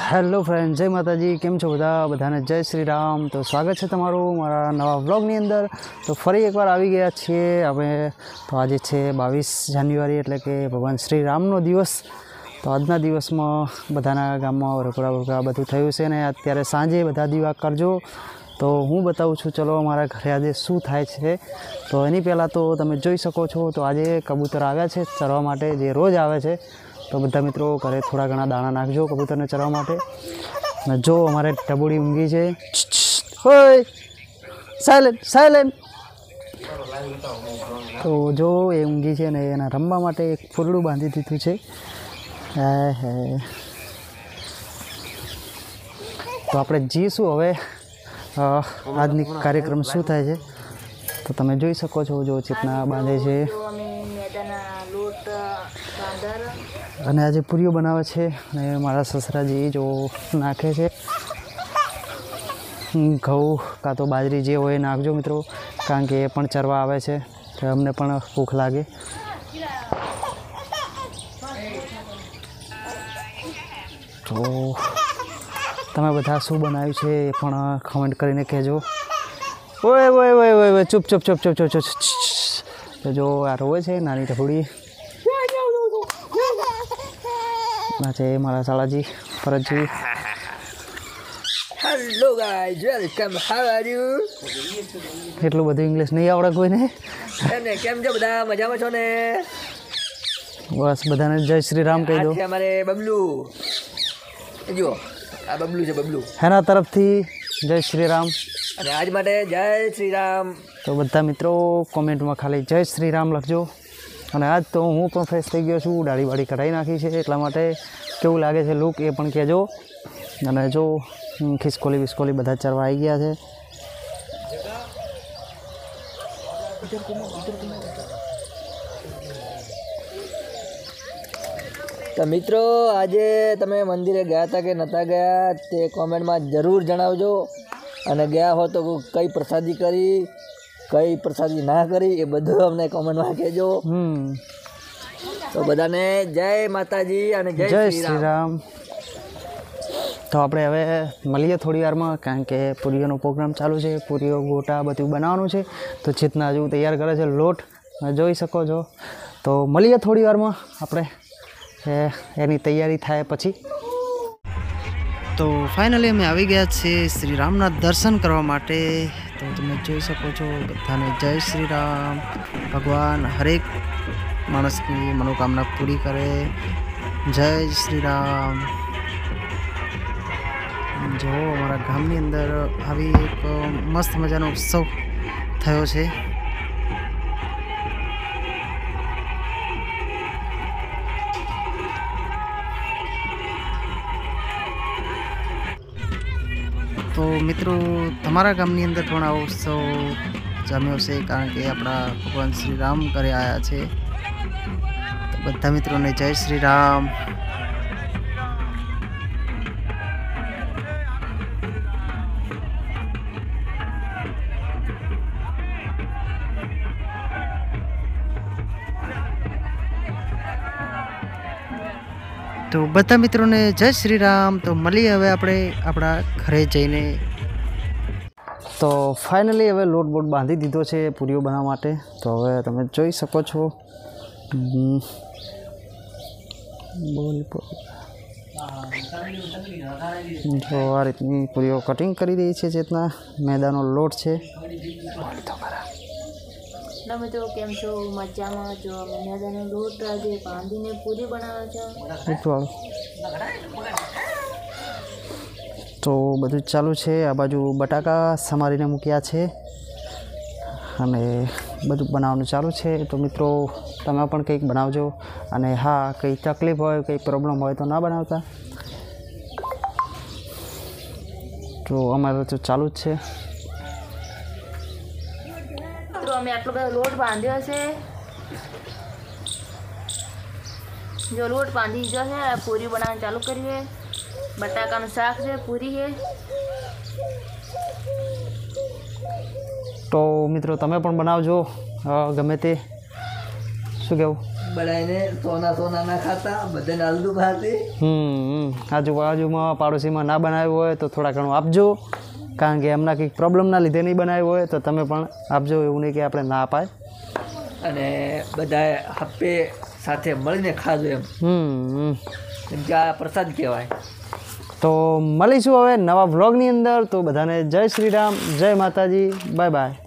Hello friend, જય માતાજી. કેમ છો બધાને જય શ્રી રામ. તો સ્વાગત છે તમારું મારા નવા વ્લોગની અંદર. તો ફરી એકવાર આવી ગયા છીએ અમે. તો આજે છે 22 જાન્યુઆરી એટલે કે ભગવાન શ્રી રામનો દિવસ. તો આજના દિવસમાં બધાના ગામમાં રખડા બધું થયું છે ને અત્યારે સાંજે બધા દીવા કરજો. તો હું બતાવું છું, ચલો અમારા ઘરે આજે શું થાય છે. તો એની પહેલાં તો તમે જોઈ શકો છો, તો આજે કબૂતર આવ્યા છે ચરવા માટે, જે રોજ આવે છે. તો બધા મિત્રો ઘરે થોડા ઘણા દાણા નાખજો કબૂતરને ચરવા માટે. અને જો અમારે ટબુડી ઊંઘી છે. હોય સાયલેન્ટ સાયલેન્ટ. તો જો એ ઊંઘી છે ને એના રમવા માટે એક ફૂલડું બાંધી દીધું છે. હે તો આપણે જઈશું હવે આજની કાર્યક્રમ શું થાય છે. તો તમે જોઈ શકો છો, જો ચેતના બાંધે છે અને આજે પૂરીઓ બનાવે છે. અને મારા સસરાજી જો નાખે છે ઘઉં કાં તો બાજરી જે હોય નાખજો મિત્રો, કારણ કે એ પણ ચરવા આવે છે તો અમને પણ ભૂખ લાગે. તો તમે બધા શું બનાવ્યું છે એ પણ કમેન્ટ કરીને કહેજો. ઓય ઓય ઓય ઓય ચૂપ ચૂપ ચૂપ ચૂપ ચૂપ ચૂપ. તો જો આ રોવે છે નાની ટપુડી. ના છે મારા સાળાજી Bharatji. Hello guys, welcome. How are you? એટલું બધું ઇંગ્લિશ નહીં આવડે કોઈને. અને કેમ છો બધા? મજામાં છો ને? બસ બધાને જય શ્રી રામ કહી દો. આ છે અમારે બબલુ. જો આ બબલુ છે, બબલુ. એના તરફથી જય શ્રી રામ. અને આજ માટે જય શ્રી રામ. તો બધા મિત્રો કોમેન્ટમાં ખાલી જય શ્રી રામ લખજો. અને આજ તો હું પણ ફ્રેશ થઈ ગયો છું, દાઢી વાળી કઢાઈ નાખી છે, એટલા માટે કેવું લાગે છે લુક એ પણ કહેજો. અને જો ખિસકોલી વિસ્કોલી બધા ચરવા આવી ગયા છે. તો મિત્રો, આજે તમે મંદિરે ગયા હતા કે નહોતા ગયા તે કોમેન્ટમાં જરૂર જણાવજો. અને ગયા હો તો કઈ પ્રસાદી કરી, કઈ પ્રસાદી ના કરી, એ બધું અમને કોમેન્ટમાં કહેજો. તો બધાને જય માતાજી અને જય શ્રી રામ. તો આપણે હવે મળીએ થોડી વારમાં, કારણ કે પૂરીઓનો પ્રોગ્રામ ચાલુ છે. પૂરીઓ ગોટા બધું બનાવવાનું છે. તો ચેતના હજુ તૈયાર કરે છે લોટ, જોઈ શકો છો. તો મળીએ થોડી વારમાં આપણે એની તૈયારી થાય પછી. તો ફાઇનલી અમે આવી ગયા છીએ શ્રી રામના દર્શન કરવા માટે. તો તમે જોઈ શકો છો, બધાને જય શ્રી રામ. ભગવાન હરેક માણસની મનોકામના પૂરી કરે. જય શ્રી રામ. જો અમારા ગામની અંદર આવી એક મસ્ત મજાનો ઉત્સવ થયો છે. તો મિત્રો, તમારા ગામની અંદર પણ આવો ઉત્સવ જમ્યો છે, કારણ કે આપણા ભગવાન શ્રી રામ ઘરે આવ્યા છે. તો બધા મિત્રોને જય શ્રી રામ. તો બધા મિત્રોને જય શ્રી રામ. તો મળીએ હવે આપણે આપણા ઘરે જઈને. તો ફાઇનલી હવે લોટ બોટ બાંધી દીધો છે પૂરીઓ બનાવવા માટે. તો હવે તમે જોઈ શકો છો, જો આ રીતની પૂરીઓ કટિંગ કરી રહી છે. ચેતના મેદાનો લોટ છે. મિત્રો કેમ છો? મજામાં? જો મેદાનો લોટ આજે બાંધીને પૂરી બનાવે છે. તો બધું ચાલુ છે. આ બાજુ બટાકા સમારીને મૂક્યા છે અને બધું બનાવવાનું ચાલુ છે. તો મિત્રો, તમે પણ કંઈક બનાવજો. અને હા, કંઈ તકલીફ હોય, કંઈ પ્રોબ્લેમ હોય તો ના બનાવતા. તો અમારે તો ચાલુ જ છે. અમે આટલો બધો લોટ બાંધ્યો છે. જો લોટ બાંધી દીધો છે, પૂરી બનાવવાનું ચાલુ કરીએ. બટાકાનું શાક છે, પૂરી છે. તો મિત્રો, તમે પણ બનાવજો ગમે તે. શું કહેવું? બનાવીને સોના ના ખાતા બધાને હાલતું ખાતી. આજુબાજુમાં પાડોશીમાં ના બનાવ્યું હોય તો થોડા ઘણું આપજો, કારણ કે એમના કંઈક પ્રોબ્લેમના લીધે નહીં બનાવ્યું હોય તો તમે પણ આપજો, એવું નહીં કે આપણે ના અપાય. અને બધા હપ્પે સાથે મળીને ખાજો એમ, કેમ કે આ પ્રસાદ કહેવાય. તો મળીશું હવે નવા વ્લોગની અંદર. તો બધાને જય શ્રી રામ, જય માતાજી, બાય બાય.